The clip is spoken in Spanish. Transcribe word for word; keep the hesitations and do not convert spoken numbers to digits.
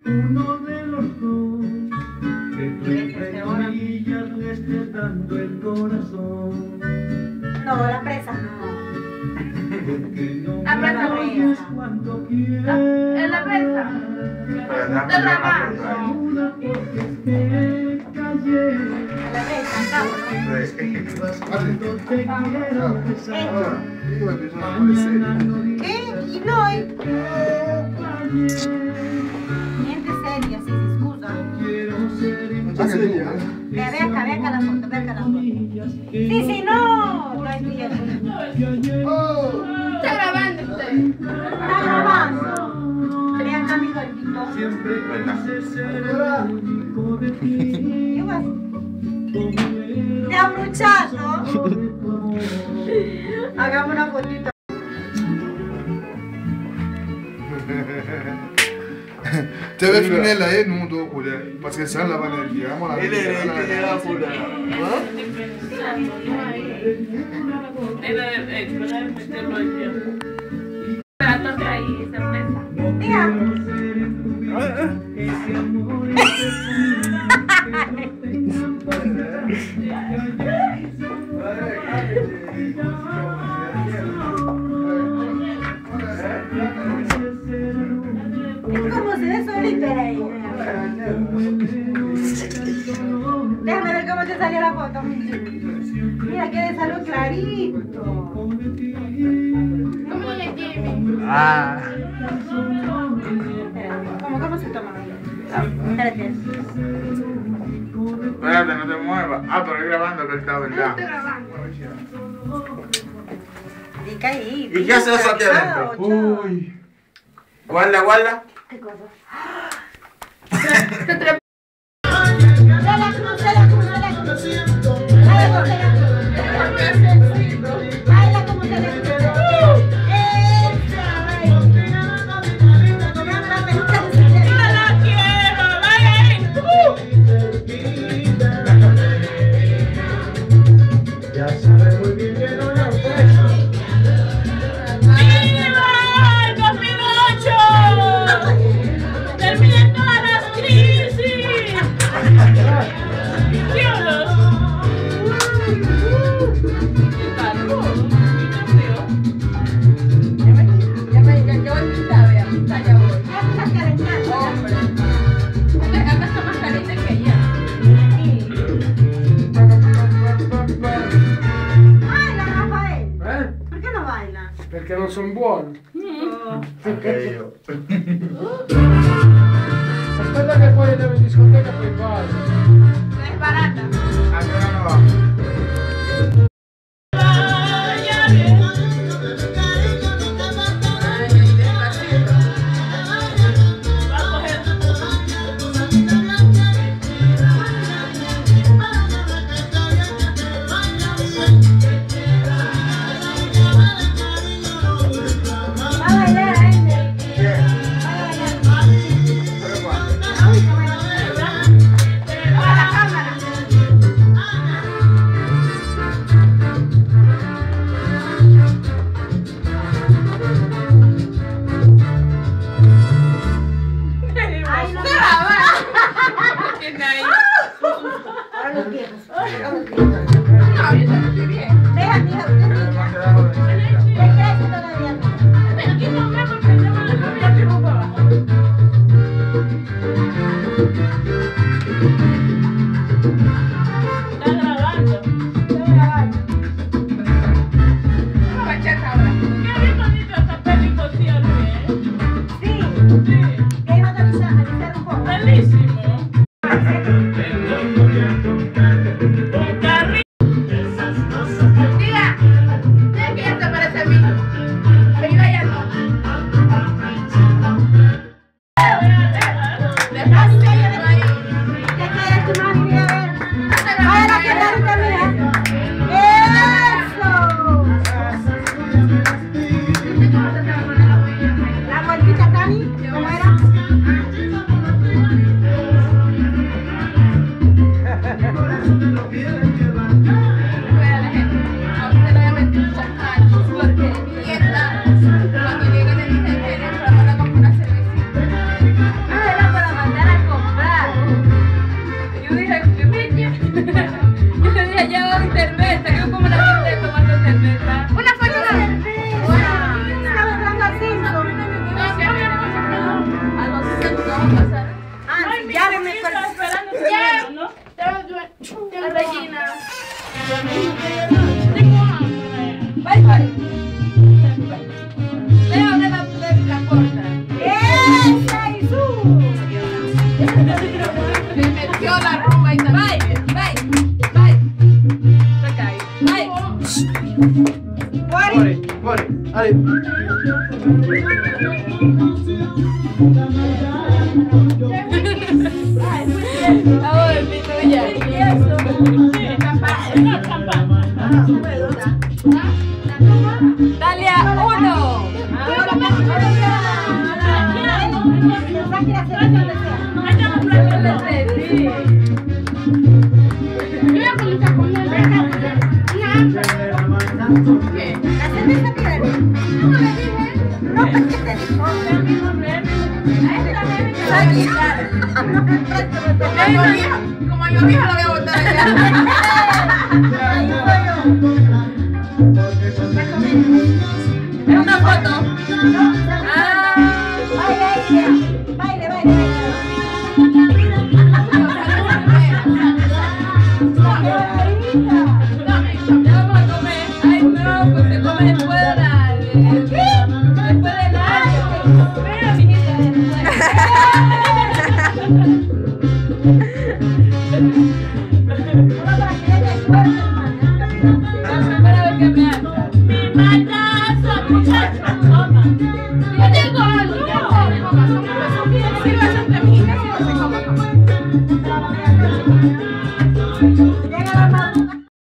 Uno de los dos, que tú entre comillas le estés dando el corazón. No, la presa no. La presa no. Cuando ¿Es la presa? Pero la mano. La presa, acabo, ¿no? ¿Qué? ¿Y no? Niente seria, si se scusa. Ve, ve acá, ve acá la foto, ve acá la foto. Sí, sí, no. No es bien. Está grabando usted. Está grabando. Ve acá mi gordito. Siempre quise ser el único de ti. ¿Qué vas? Te ha bruciato? Hagamos una fotito. Te ves finella e nudo pure, perché se la vaniglia, ma la E lei è la pure. Deve metterlo aquí. Pero toca ahí, sorpresa. Diga. Ese amor es ¿Cómo se ve solita ahí? Déjame ver cómo te salió la foto. Mira que de salud clarito. ¿Cómo le tiene? Ah. ¿Cómo, cómo se toma? Espérate. Espérate, no te muevas. Ah, pero estoy grabando que está, ¿verdad? Estoy grabando. Dica ahí. ¿Y qué hace eso aquí adentro? Uy. Guarda, guarda. ¿Qué cosa? Te trepa. Dale la cruz, dale la cruz, dale la cruz. Dale la cruz, dale la cruz. Baila como se le cruz. Ya sabes muy bien que no la ofrezco. ¡Viva el dos mil ocho! ¡Terminen todas las crisis! ¡Dios! ¡Qué calor! ¡Qué frío! Ya me, ya me, ya, ya voy pintada, vea, pintada ya voy. Hombre. Acá está más caliente que allá. Baila, Rafael. Eh? ¿Por qué no baila? Perché non sono buono. Anche io. Aspetta che poi andiamo in discoteca poi vai. Es barata. Anche no va. Va a bailar, ¿eh? Che? Va a bailar. Però qua. Ay, qué bueno. A la cámara. Ay, no. Tiene ahí. Ahora los viejos. No, yo estoy bien. Deja, mija, usted niña. ¿Qué crees que todavía no? Pero aquí no me porque no me lo voy a tirar para abajo. Está grabando. Estoy grabando. Una bachata ahora. Qué bien bonito esta película, tío Luis. Sí. Sí. ¿Qué iba a avisar, avisar un poco? Bellísimo. Un carrito. Diga, ¿de qué ya se parece a mí? Pero yo ya no. Deja su sello ahí. ¿Qué quieres tu mami? Mira, a ver. Está Vaya la grabando pierna, ya. mira. ¡Eso! La vueltita, Cami. ¿Cómo era? Regina. Tengo hambre. Bye, bye. Leo, abre la, la puerta. ¡Esa y su! Me metió la rumba y también. Bye, bye, bye. Recaí. Bye. Mori. More, more. Ale. Ahora el pito ya. Dalia, uno. Como yo dije, lo voy a botar allá. ¿Es una foto? Ah. Baile, baile, baile. Ya vamos a comer. Ay, no, pues te comes después de la... Después del año. Mira, mijita, después. Para ver qué me hace. Mi matazo, muchachos. Toma. Yo tengo algo. Yo tengo algo. Sirva entre mí. Coma, coma.